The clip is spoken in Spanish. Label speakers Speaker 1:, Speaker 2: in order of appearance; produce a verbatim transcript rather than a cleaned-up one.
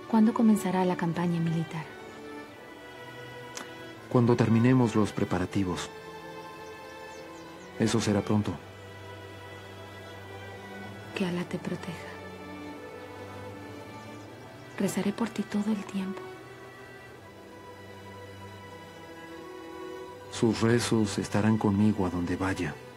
Speaker 1: ¿Cuándo comenzará la campaña militar?
Speaker 2: Cuando terminemos los preparativos. Eso será pronto.
Speaker 1: Que Alá te proteja. Rezaré por ti todo el tiempo.
Speaker 2: Sus rezos estarán conmigo a donde vaya.